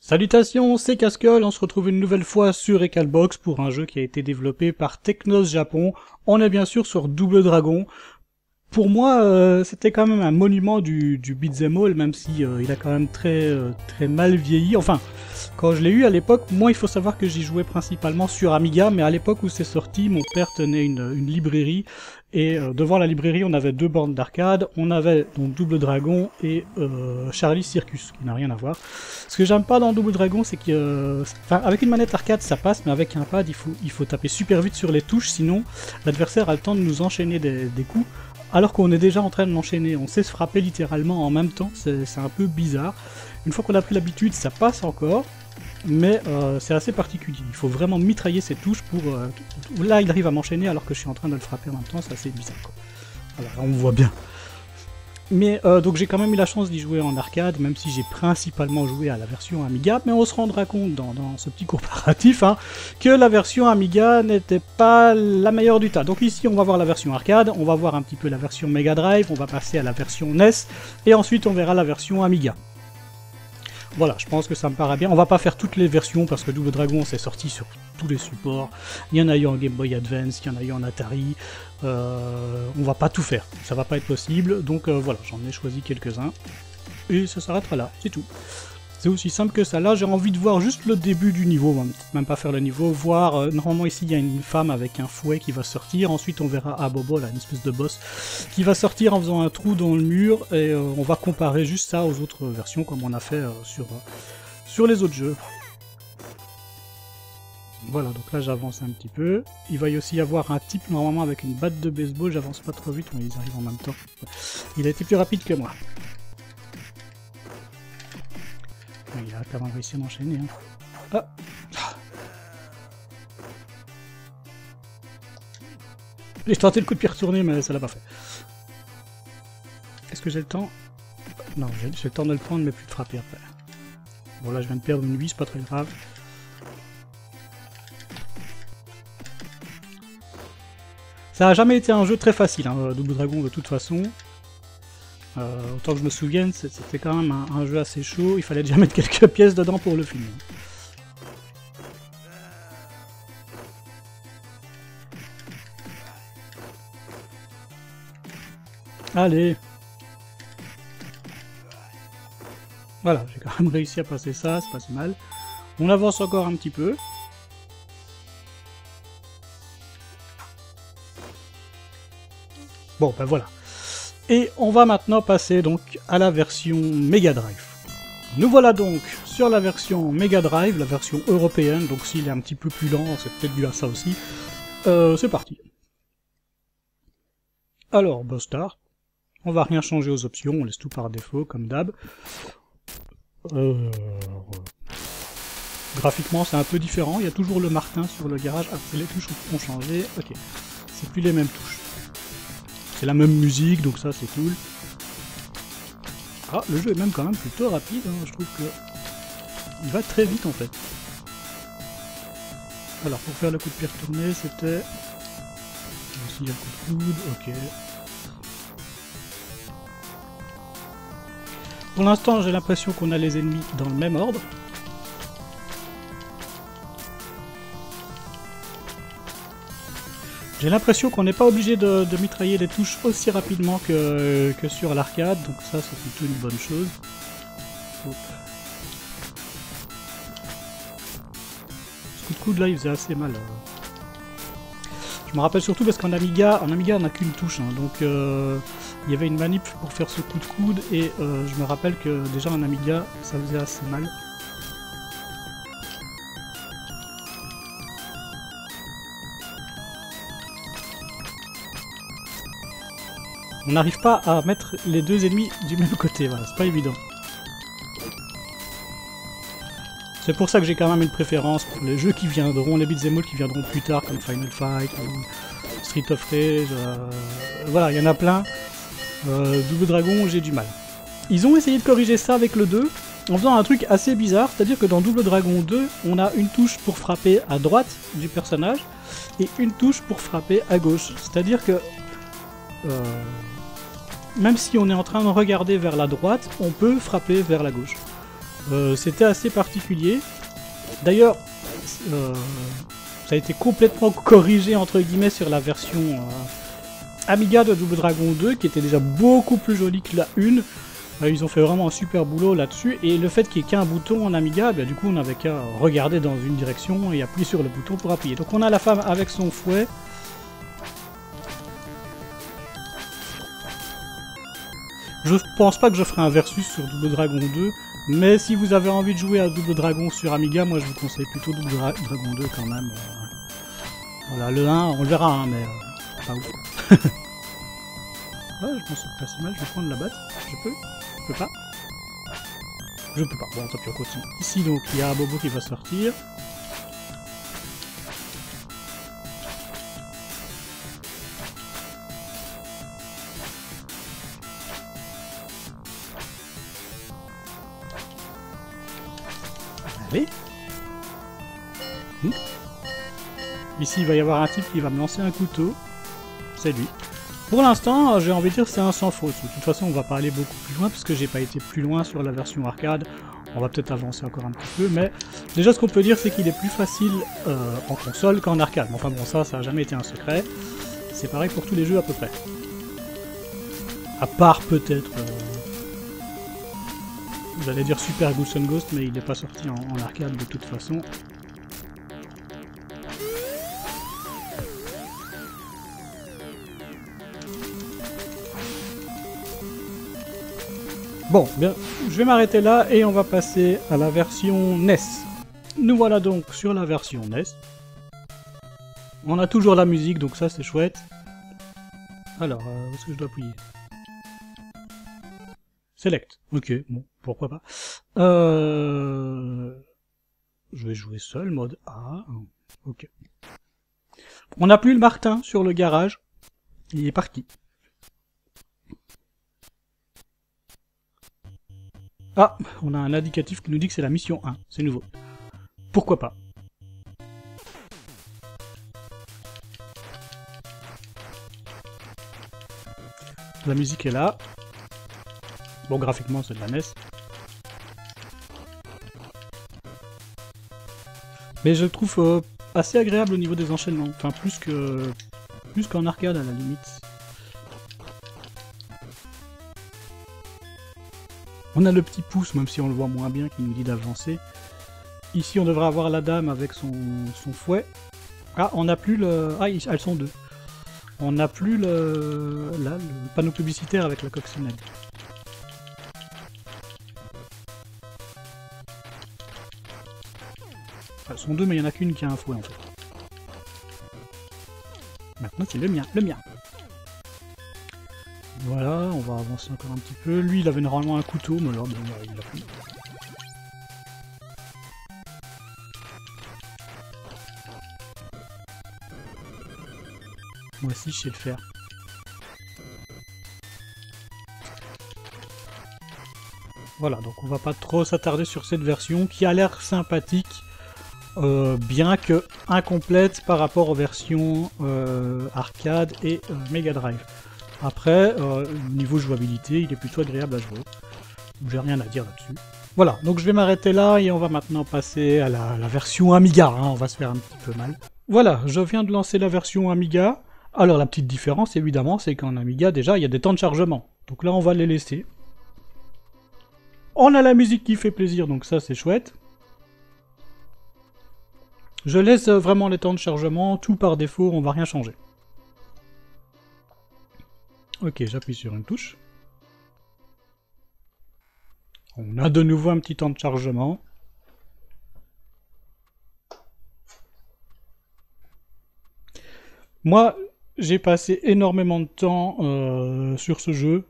Salutations, c'est Cascol, on se retrouve une nouvelle fois sur Ecalbox pour un jeu qui a été développé par Technos Japon. On est bien sûr sur Double Dragon. Pour moi, c'était quand même un monument du beat'em all, même si il a quand même très mal vieilli. Enfin, quand je l'ai eu à l'époque, moi il faut savoir que j'y jouais principalement sur Amiga, mais à l'époque où c'est sorti, mon père tenait une librairie, et devant la librairie on avait deux bornes d'arcade, on avait donc Double Dragon et Charlie Circus, qui n'a rien à voir. Ce que j'aime pas dans Double Dragon, c'est que, avec une manette arcade ça passe, mais avec un pad il faut taper super vite sur les touches, sinon l'adversaire a le temps de nous enchaîner des coups. Alors qu'on est déjà en train de l'enchaîner, on sait se frapper littéralement en même temps, c'est un peu bizarre. Une fois qu'on a pris l'habitude, ça passe encore, mais c'est assez particulier. Il faut vraiment mitrailler ses touches pour... Là, il arrive à m'enchaîner alors que je suis en train de le frapper en même temps, c'est assez bizarre, quoi. Voilà, on voit bien. Mais donc j'ai quand même eu la chance d'y jouer en arcade, même si j'ai principalement joué à la version Amiga, mais on se rendra compte dans ce petit comparatif que la version Amiga n'était pas la meilleure du tas. Donc ici on va voir la version arcade, on va voir un petit peu la version Mega Drive, on va passer à la version NES, et ensuite on verra la version Amiga. Voilà, je pense que ça me paraît bien. On va pas faire toutes les versions parce que Double Dragon c'est sorti sur tous les supports. Il y en a eu en Game Boy Advance, il y en a eu en Atari. On va pas tout faire, ça va pas être possible. Donc voilà, j'en ai choisi quelques-uns. Et ça s'arrêtera là, c'est tout. C'est aussi simple que ça. Là, j'ai envie de voir juste le début du niveau, même pas faire le niveau, voir... normalement ici, il y a une femme avec un fouet qui va sortir. Ensuite, on verra Abobo, là, une espèce de boss, qui va sortir en faisant un trou dans le mur. Et on va comparer juste ça aux autres versions, comme on a fait sur les autres jeux. Voilà, donc là, j'avance un petit peu. Il va y aussi y avoir un type, normalement, avec une batte de baseball. J'avance pas trop vite, mais ils arrivent en même temps. Il a été plus rapide que moi. Il a quand même réussi à m'enchaîner. Ah. J'ai tenté le coup de pied retourné, mais ça l'a pas fait. Est-ce que j'ai le temps? Non, j'ai le temps de le prendre, mais plus de frapper après. Bon, là, je viens de perdre une vie, c'est pas très grave. Ça a jamais été un jeu très facile, Double Dragon, de toute façon. Autant que je me souvienne, c'était quand même un jeu assez chaud, il fallait déjà mettre quelques pièces dedans pour le finir. Allez! Voilà, j'ai quand même réussi à passer ça, c'est pas si mal. On avance encore un petit peu. Bon, ben voilà. Et on va maintenant passer donc à la version Mega Drive. Nous voilà donc sur la version Mega Drive, la version européenne, donc s'il est un petit peu plus lent, c'est peut-être dû à ça aussi. C'est parti. Alors, Boss Start. On va rien changer aux options, on laisse tout par défaut, comme d'hab. Graphiquement, c'est un peu différent, il y a toujours le Martin sur le garage. Ah, les touches ont changé, ok. C'est plus les mêmes touches. C'est la même musique, donc ça c'est cool. Ah, le jeu est même quand même plutôt rapide, je trouve que... Il va très vite en fait. Alors, pour faire le coup de pied retourné, c'était... Ici il y a le coup de coude, ok. Pour l'instant, j'ai l'impression qu'on a les ennemis dans le même ordre. J'ai l'impression qu'on n'est pas obligé de mitrailler les touches aussi rapidement que sur l'arcade, donc ça c'est plutôt une bonne chose. Hop. Ce coup de coude là il faisait assez mal. Je me rappelle surtout parce qu'en Amiga, on n'a qu'une touche, donc il y avait une manip pour faire ce coup de coude et je me rappelle que déjà en Amiga ça faisait assez mal. On n'arrive pas à mettre les deux ennemis du même côté, voilà, c'est pas évident. C'est pour ça que j'ai quand même une préférence pour les jeux qui viendront, les beat'em all qui viendront plus tard, comme Final Fight ou Street of Rage, voilà, il y en a plein. Double Dragon, j'ai du mal. Ils ont essayé de corriger ça avec le 2, en faisant un truc assez bizarre, c'est-à-dire que dans Double Dragon 2, on a une touche pour frapper à droite du personnage, et une touche pour frapper à gauche. C'est-à-dire que... même si on est en train de regarder vers la droite, on peut frapper vers la gauche. C'était assez particulier. D'ailleurs, ça a été complètement corrigé entre guillemets sur la version Amiga de Double Dragon 2, qui était déjà beaucoup plus jolie que la 1. Ils ont fait vraiment un super boulot là-dessus, et le fait qu'il n'y ait qu'un bouton en Amiga, bah, du coup on n'avait qu'à regarder dans une direction et appuyer sur le bouton pour appuyer. Donc on a la femme avec son fouet. Je pense pas que je ferai un versus sur Double Dragon 2, mais si vous avez envie de jouer à Double Dragon sur Amiga, moi je vous conseille plutôt Double Dragon 2 quand même. Voilà, le 1, on le verra, hein, mais pas ouf. Ah, je pense pas si mal, je vais prendre la batte. Je peux? Je peux pas? Je peux pas. Bon, tant pis, on continue. Ici, donc, il y a un bobo qui va sortir. Allez. Ici, il va y avoir un type qui va me lancer un couteau. C'est lui. Pour l'instant, j'ai envie de dire c'est un sans faute. De toute façon, on va pas aller beaucoup plus loin parce que j'ai pas été plus loin sur la version arcade. On va peut-être avancer encore un petit peu, mais déjà ce qu'on peut dire c'est qu'il est plus facile en console qu'en arcade. Mais enfin bon, ça a jamais été un secret. C'est pareil pour tous les jeux à peu près. À part peut-être... j'allais dire Super Ghost and Ghost, mais il n'est pas sorti en arcade de toute façon. Bon, bien, je vais m'arrêter là et on va passer à la version NES. Nous voilà donc sur la version NES. On a toujours la musique, donc ça c'est chouette. Alors, où est-ce que je dois appuyer? Select. Ok, bon, pourquoi pas. Je vais jouer seul, mode A. Ok. On n'a plus le Martin sur le garage. Il est parti. Ah, on a un indicatif qui nous dit que c'est la mission 1, c'est nouveau. Pourquoi pas? La musique est là. Bon, graphiquement, c'est de la NES. Mais je le trouve assez agréable au niveau des enchaînements. Enfin, plus qu'en arcade, à la limite. On a le petit pouce, même si on le voit moins bien, qui nous dit d'avancer. Ici, on devrait avoir la dame avec son fouet. Ah, on n'a plus le... Ah, elles sont deux. On n'a plus le panneau publicitaire avec la coccinelle. Elles sont deux, mais il n'y en a qu'une qui a un fouet, en fait. Maintenant, c'est le mien, le mien. Voilà, on va avancer encore un petit peu. Lui, il avait normalement un couteau, mais alors, il l'a plus. Moi aussi, je sais le faire. Voilà, donc on va pas trop s'attarder sur cette version qui a l'air sympathique, bien que incomplète par rapport aux versions arcade et Mega Drive. Après, niveau jouabilité, il est plutôt agréable à jouer. J'ai rien à dire là-dessus. Voilà, donc je vais m'arrêter là et on va maintenant passer à la version Amiga, hein, on va se faire un petit peu mal. Voilà, je viens de lancer la version Amiga. Alors la petite différence, évidemment, c'est qu'en Amiga, déjà, il y a des temps de chargement. Donc là, on va les laisser. On a la musique qui fait plaisir, donc ça, c'est chouette. Je laisse vraiment les temps de chargement, tout par défaut, on va rien changer. Ok, j'appuie sur une touche. On a de nouveau un petit temps de chargement. Moi, j'ai passé énormément de temps sur ce jeu.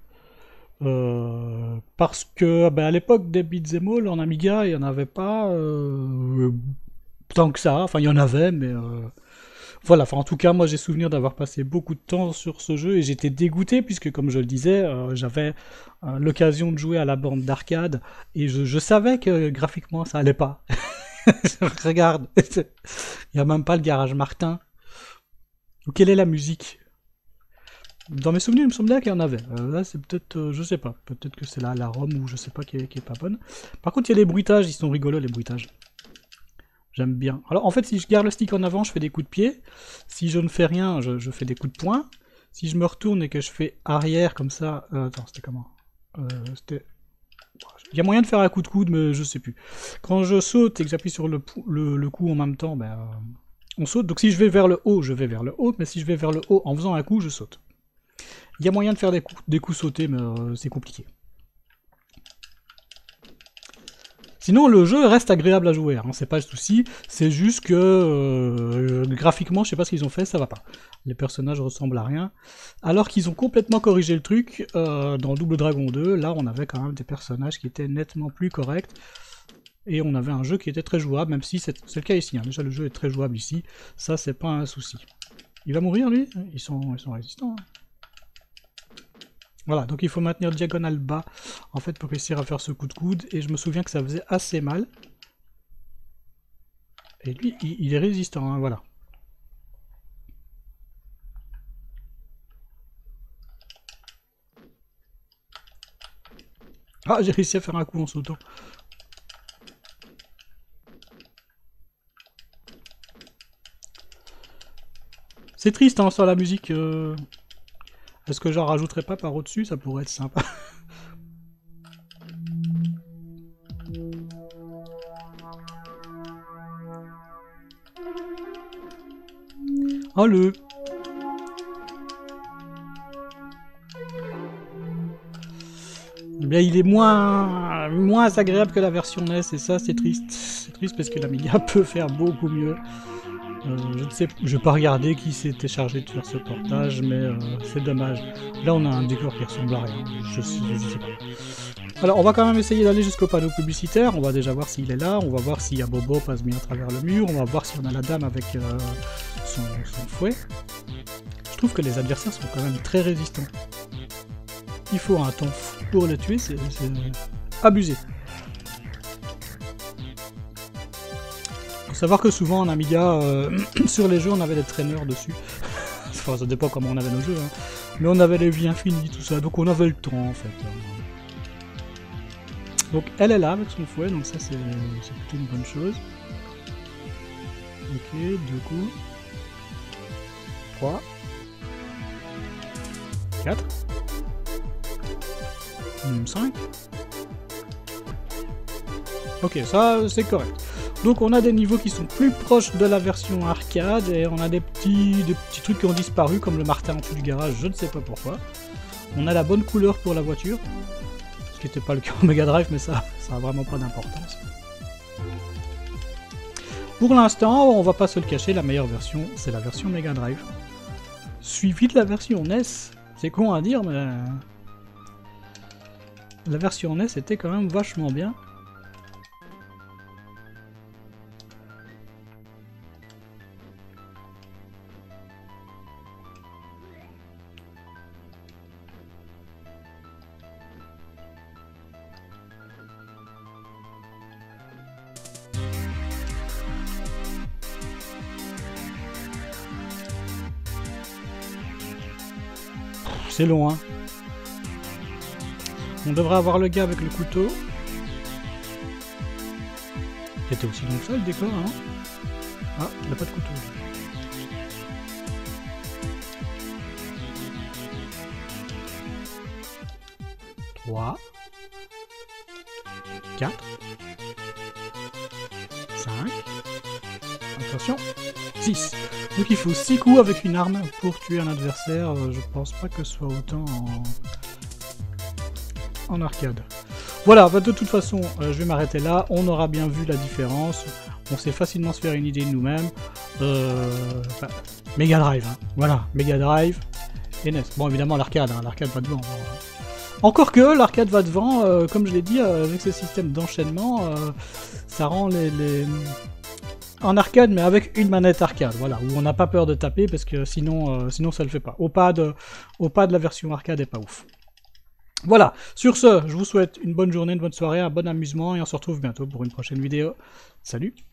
Parce que à l'époque des beat'em all en Amiga, il n'y en avait pas tant que ça. Enfin, il y en avait, mais... Voilà, enfin en tout cas moi j'ai souvenir d'avoir passé beaucoup de temps sur ce jeu et j'étais dégoûté puisque comme je le disais j'avais l'occasion de jouer à la bande d'arcade et je savais que graphiquement ça allait pas. Regarde, il n'y a même pas le garage Martin. Donc quelle est la musique? Dans mes souvenirs, il me semblait qu'il y en avait. Là, c'est peut-être, je sais pas. Peut-être que c'est la ROM ou je sais pas qui est pas bonne. Par contre, il y a les bruitages, ils sont rigolos les bruitages. J'aime bien. Alors, en fait, si je garde le stick en avant, je fais des coups de pied. Si je ne fais rien, je fais des coups de poing. Si je me retourne et que je fais arrière comme ça... attends, c'était comment c'était... Il y a moyen de faire un coup de coude, mais je sais plus. Quand je saute et que j'appuie sur le coup en même temps, ben, on saute. Donc si je vais vers le haut, je vais vers le haut. Mais si je vais vers le haut en faisant un coup, je saute. Il y a moyen de faire des coups sautés, mais c'est compliqué. Sinon, le jeu reste agréable à jouer, hein, c'est pas le souci, c'est juste que graphiquement, je sais pas ce qu'ils ont fait, ça va pas. Les personnages ressemblent à rien. Alors qu'ils ont complètement corrigé le truc, dans Double Dragon 2, là on avait quand même des personnages qui étaient nettement plus corrects, et on avait un jeu qui était très jouable, même si c'est le cas ici, hein. Déjà le jeu est très jouable ici, ça c'est pas un souci. Il va mourir lui? Ils sont résistants. Hein. Voilà, donc il faut maintenir diagonale bas, en fait, pour réussir à faire ce coup de coude, et je me souviens que ça faisait assez mal. Et lui, il est résistant, hein, voilà. Ah, j'ai réussi à faire un coup en sautant. C'est triste, hein, sans la musique. Est-ce que j'en rajouterai pas par au-dessus? Ça pourrait être sympa. Oh le... Eh bien, il est moins agréable que la version NES, et ça, c'est triste. C'est triste parce que l'Amiga peut faire beaucoup mieux. Je ne sais, je vais pas regarder qui s'était chargé de faire ce portage, mais c'est dommage. Là, on a un décor qui ressemble à rien. Je sais pas. Alors, on va quand même essayer d'aller jusqu'au panneau publicitaire. On va déjà voir s'il est là. On va voir si Bobo passe bien à travers le mur. On va voir si on a la dame avec son fouet. Je trouve que les adversaires sont quand même très résistants. Il faut un temps fou pour les tuer, c'est abusé. Faut savoir que souvent en Amiga, sur les jeux, on avait des traîneurs dessus. Enfin, ça dépend comment on avait nos jeux, hein. Mais on avait les vies infinies, tout ça, donc on avait le temps en fait. Donc elle est là avec son fouet, donc ça c'est plutôt une bonne chose. Ok, 2 coups. 3. 4. 5. Ok, ça c'est correct. Donc on a des niveaux qui sont plus proches de la version arcade et on a des petits trucs qui ont disparu comme le martin en dessous du garage, je ne sais pas pourquoi. On a la bonne couleur pour la voiture, ce qui n'était pas le cas en Mega Drive, mais ça a vraiment pas d'importance. Pour l'instant, on va pas se le cacher, la meilleure version c'est la version Mega Drive. Suivi de la version NES, c'est con à dire mais... La version NES était quand même vachement bien. C'est long, hein. On devrait avoir le gars avec le couteau. C'était aussi long que ça le décor, hein. Ah, il n'a pas de couteau. 3. 4. 5. Attention. 6. Donc il faut 6 coups avec une arme pour tuer un adversaire. Je pense pas que ce soit autant en arcade. Voilà, bah de toute façon, je vais m'arrêter là. On aura bien vu la différence. On sait facilement se faire une idée de nous-mêmes. Mega Drive, hein. Voilà, Mega Drive et NES. Bon, évidemment, l'arcade, hein. L'arcade va devant. Encore que l'arcade va devant, comme je l'ai dit, avec ce système d'enchaînement, ça rend les... En arcade, mais avec une manette arcade, voilà, où on n'a pas peur de taper, parce que sinon ça le fait pas. Au pad, la version arcade est pas ouf. Voilà, sur ce, je vous souhaite une bonne journée, une bonne soirée, un bon amusement, et on se retrouve bientôt pour une prochaine vidéo. Salut!